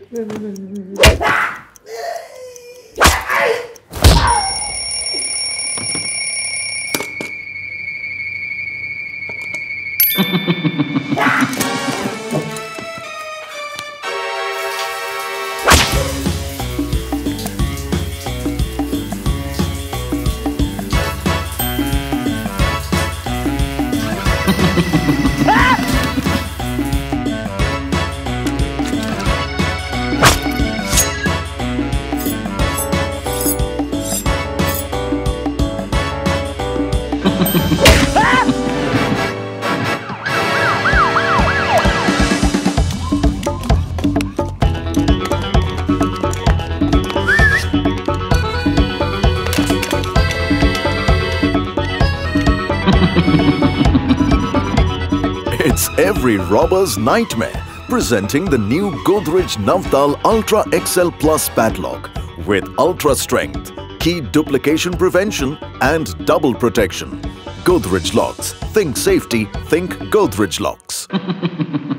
It's every robber's nightmare, presenting the new Godrej Navtal Ultra XL Plus padlock with ultra strength, key duplication prevention and double protection. Godrej Locks. Think safety, think Godrej Locks.